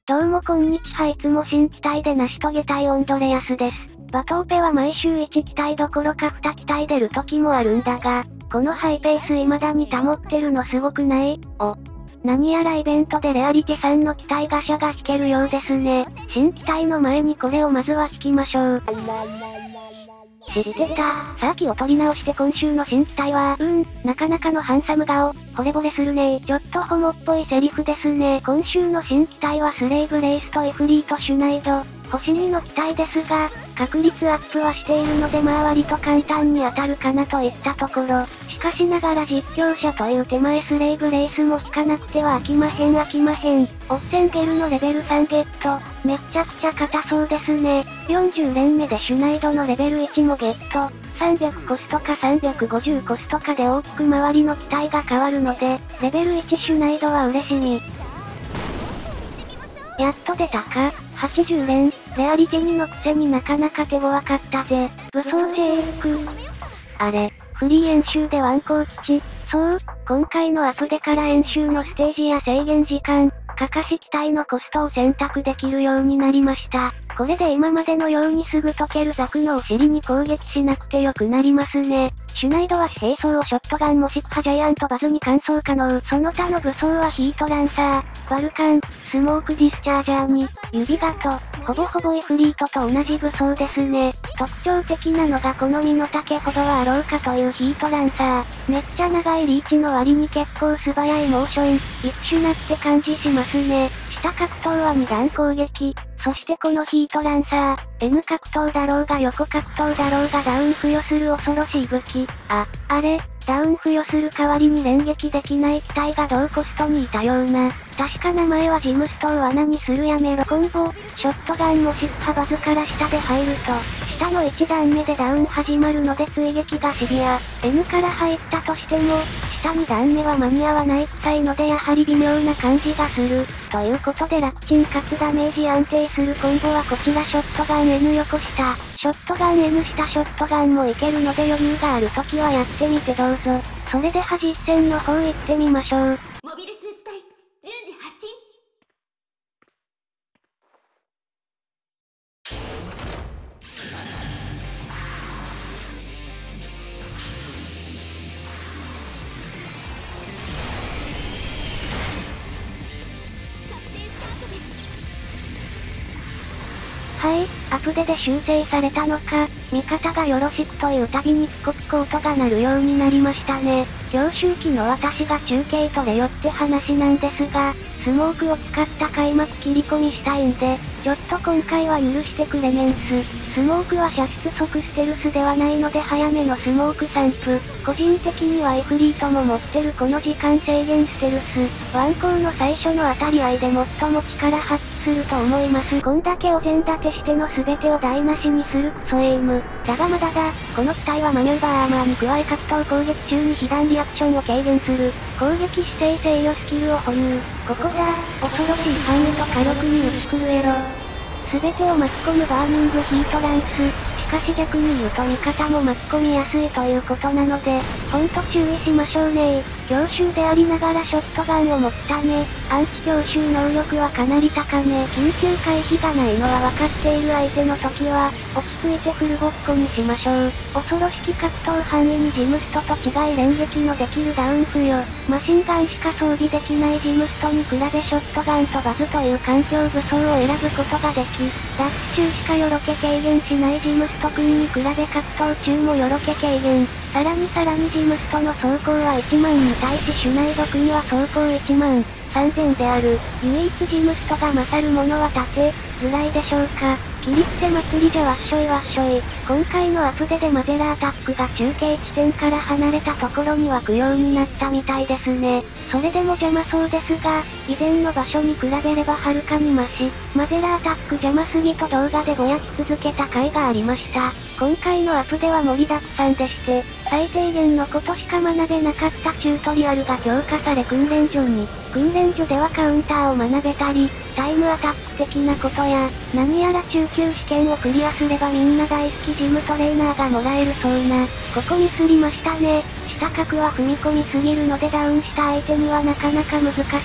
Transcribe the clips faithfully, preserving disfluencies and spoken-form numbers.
どうもこんにちは、いつも新機体で成し遂げたいオンドレアスです。バトーペは毎週いち機体どころかに機体出る時もあるんだが、このハイペース未だに保ってるのすごくない？お。何やらイベントでレアリティさんの機体ガシャが引けるようですね。新機体の前にこれをまずは引きましょう。知ってた？さあ気を取り直して今週の新機体は、うーん、なかなかのハンサム顔、惚れ惚れするねー。ちょっとホモっぽいセリフですね。今週の新機体はスレイブレイスとイフリートシュナイド、星にの機体ですが、確率アップはしているのでまあ割と簡単に当たるかなといったところ。しかしながら実況者という手前スレイブレイスも引かなくては飽きまへん飽きまへん。オッセンゲルのレベルさんゲット、めちゃくちゃ硬そうですね。よんじゅう連目でシュナイドのレベルいちもゲット。さんびゃくコストかさんびゃくごじゅうコストかで大きく周りの機体が変わるので、レベルいちシュナイドは嬉しみ。やっと出たか、はちじゅう連、レアリティにのくせになかなか手強かったぜ。武装 ジェイエック。あれ、フリー演習でワンコウ基地、そう、今回のアップデから演習のステージや制限時間、カカシ機体のコストを選択できるようになりました。これで今までのようにすぐ解けるザクのお尻に攻撃しなくてよくなりますね。シュナイドは兵装をショットガンもしくはジャイアントバズに換装可能。その他の武装はヒートランサー、バルカン、スモークディスチャージャーに、指ガト、ほぼほぼイフリートと同じ武装ですね。特徴的なのがこの身の丈ほどはあろうかというヒートランサー。めっちゃ長いリーチの割に結構素早いモーション、一種なって感じしますね。下格闘はに段攻撃。そしてこのヒートランサー、N 格闘だろうが横格闘だろうがダウン付与する恐ろしい武器。あ、あれ、ダウン付与する代わりに連撃できない機体が同コストにいたような。確か名前はジムストを罠にするやめろコンボ。ショットガンもしくはバズから下で入ると、下のいち段目でダウン始まるので追撃がシビア。N から入ったとしても、下に段目は間に合わない臭いのでやはり微妙な感じがする。ということで楽ちんかつダメージ安定するコンボはこちらショットガン N 横下。ショットガン N 下ショットガンもいけるので余裕があるときはやってみてどうぞ。それでは実戦の方行ってみましょう。 モビルスーツ隊、順次発進。 はい、アプデで修正されたのか、味方がよろしくというたびにピコピコ音が鳴るようになりましたね。教習機の私が中継取れよって話なんですが、スモークを使った開幕切り込みしたいんで、ちょっと今回は許してくれメンス。スモークは射出即ステルスではないので早めのスモーク散布。個人的にはイフリートも持ってるこの時間制限ステルス。ワンコウの最初の当たり合いで最も力発揮すると思います。こんだけお膳立てしての全てを台無しにするクソエイム。だがまだだ、この機体はマニューバーアーマーに加え格闘攻撃中に被弾リアクションを軽減する。攻撃姿勢制御スキルを保有。ここだ、恐ろしい範囲と火力に打ち狂えろ。全てを巻き込むバーニングヒートランス。しかし逆に言うと味方も巻き込みやすいということなので、ほんと注意しましょうねー。強襲でありながらショットガンを持つため、アンチ強襲能力はかなり高め。緊急回避がないのは分かっている相手の時は、落ち着いてフルボッコにしましょう。恐ろしき格闘範囲にジムストと違い連撃のできるダウン付与。マシンガンしか装備できないジムストに比べショットガンとバズという環境武装を選ぶことができ、ラッシュ中しかよろけ軽減しないジムスト君に比べ格闘中もよろけ軽減。さらにさらにジムストの走行はいちまんに対しシュナイド君は走行いちまんさんぜんである。唯一ジムストが勝るものは盾ぐらいでしょうか。切り捨て祭りじゃわっしょいわっしょい。今回のアップデでマゼラアタックが中継地点から離れたところに湧くようになったみたいですね。それでも邪魔そうですが、以前の場所に比べればはるかにマシ。マゼラアタック邪魔すぎと動画でぼやき続けた回がありました。今回のアップデは盛りだくさんでして、最低限のことしか学べなかったチュートリアルが強化され訓練所に、訓練所ではカウンターを学べたり、タイムアタック的なことや、何やら中級試験をクリアすればみんな大好きジムトレーナーがもらえるそうな。ここミスりましたね。下角は踏み込みすぎるのでダウンした相手にはなかなか難しい。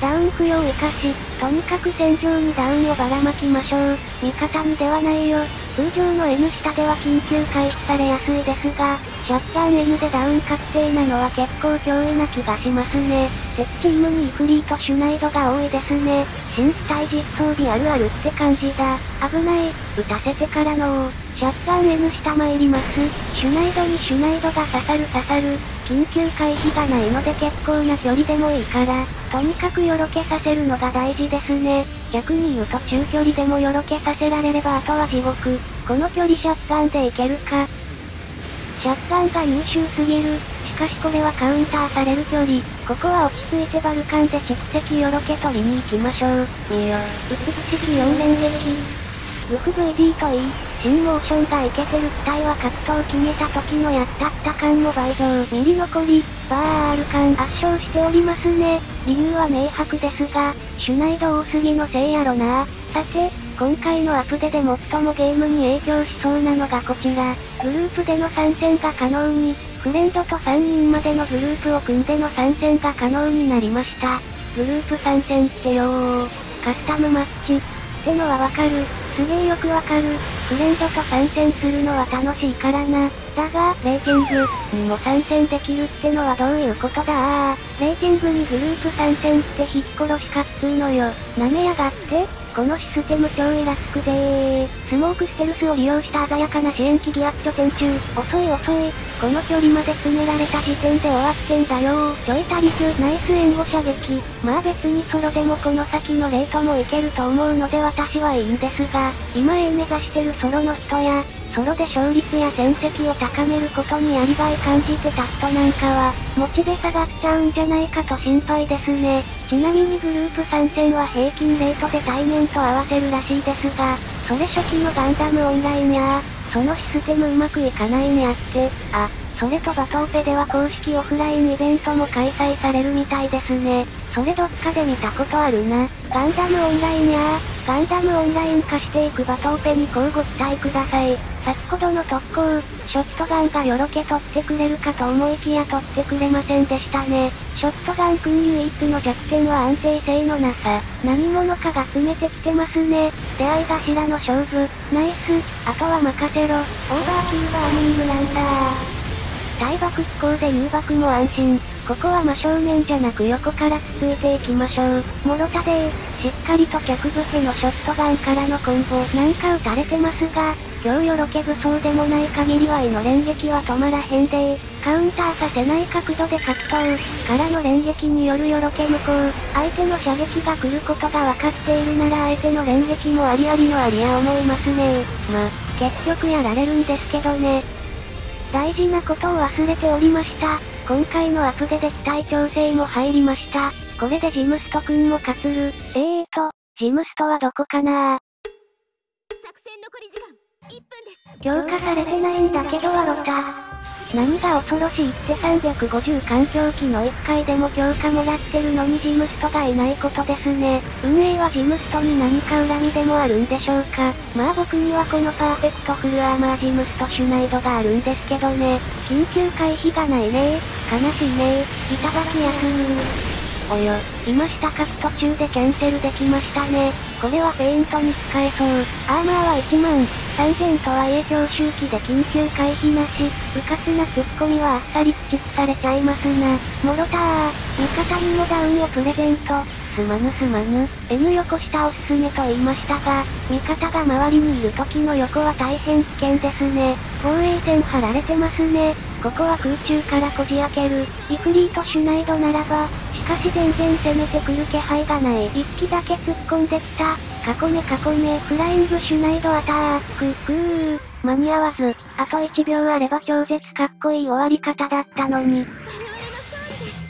ダウン不要生かし、とにかく戦場にダウンをばらまきましょう。味方にではないよ。通常の N 下では緊急回避されやすいですが、シャッガン N でダウン確定なのは結構脅威な気がしますね。敵チームにイフリートシュナイドが多いですね。新機体実装備あるあるって感じだ。危ない。撃たせてからのシャッガン N 下参ります。シュナイドにシュナイドが刺さる刺さる。緊急回避がないので結構な距離でもいいから、とにかくよろけさせるのが大事ですね。逆に言うと中距離でもよろけさせられればあとは地獄。この距離シャッガンでいけるか。シャッガンが優秀すぎる。しかしこれはカウンターされる距離。ここは落ち着いてバルカンで蓄積よろけ取りに行きましょう。いや、美しきよん連撃。ウフ ブイディー といい、新モーションがイケてる機体は格闘決めた時のやったった感も倍増。ミリ残り、バー R 感圧勝しておりますね。理由は明白ですが、シュナイド多すぎのせいやろな。さて、今回のアップデで最もゲームに影響しそうなのがこちら。グループでの参戦が可能に、フレンドとさんにんまでのグループを組んでの参戦が可能になりました。グループ参戦ってよー、カスタムマッチってのはわかる。すげーよくわかる。フレンドと参戦するのは楽しいからな。だが、レーティングにも参戦できるってのはどういうことだー。レーティングにグループ参戦って引っ殺しかっつーのよ。舐めやがって。このシステム超イラつくぜー。スモークステルスを利用した鮮やかな支援機ギアッチョ転中。遅い遅い。この距離まで詰められた時点で終わってんだよー。ちょい足りず、ナイス援護射撃。まあ別にソロでもこの先のレートもいけると思うので私はいいんですが、今 A 目指してるソロの人や、ソロで勝率や戦績を高めることにやりがい感じてた人なんかは、モチベ下がっちゃうんじゃないかと心配ですね。ちなみにグループ参戦は平均レートで対面と合わせるらしいですが、それ初期のガンダムオンラインやそのシステムうまくいかないねあって、あ、それとバトーペでは公式オフラインイベントも開催されるみたいですね。それどっかで見たことあるな。ガンダムオンラインやガンダムオンライン化していくバトーペにこうご期待ください。先ほどの特攻、ショットガンがよろけ取ってくれるかと思いきや取ってくれませんでしたね。ショットガン君唯一の弱点は安定性のなさ。何者かが詰めてきてますね。出会い頭の勝負。ナイス。あとは任せろ。オーバーキルバーニングランダー。対爆飛行で誘爆も安心。ここは真正面じゃなく横からつついていきましょう。もろたでー。しっかりと着部へのショットガンからのコンボ。なんか撃たれてますが、今日よろけ武装でもない限りは胃の連撃は止まらへんでー。カウンターさせない角度で格闘。からの連撃によるよろけ無効。相手の射撃が来ることが分かっているなら相手の連撃もありありのありや思いますねー。ま、結局やられるんですけどね。大事なことを忘れておりました。今回のアップデで機体調整も入りました。これでジムストくんも勝つる。えーと、ジムストはどこかなー。 作戦残り時間いっぷんです。 強化されてないんだけどはロタ。何が恐ろしいってさんびゃくごじゅう環境機のいっかいでも強化もらってるのにジムストがいないことですね。運営はジムストに何か恨みでもあるんでしょうか。まあ僕にはこのパーフェクトフルアーマージムストシュナイドがあるんですけどね。緊急回避がないねー。悲しいねー。いただきやすー。およ、今下書き途中でキャンセルできましたね。これはフェイントに使えそう。アーマーはいちまんさんぜんとはいえ強襲機で緊急回避なし。うかつなツッコミはあっさり駆逐されちゃいますな。もろたー。味方にもダウンをプレゼント。すまぬすまぬ。N 横下おすすめと言いましたが、味方が周りにいる時の横は大変危険ですね。防衛線張られてますね。ここは空中からこじ開ける。イフリートシュナイドならば、しかし全然攻めてくる気配がない。一機だけ突っ込んできた。囲め囲め。フライングシュナイドアタック。くー。間に合わず。あといちびょうあれば超絶かっこいい終わり方だったのに。 我々の勝利です。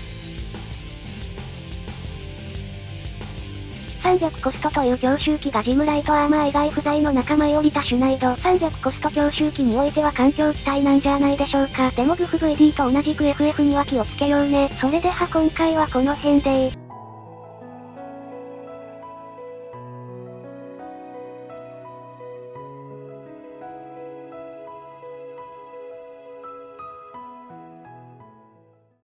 さんびゃくコストという強襲機がジムライトアーマー以外不在の仲間へ降りたシュナイド。さんびゃくコスト強襲機においては環境機体なんじゃないでしょうか。でもグフ ブイディー と同じく エフエフ には気をつけようね。それでは今回はこの辺でー。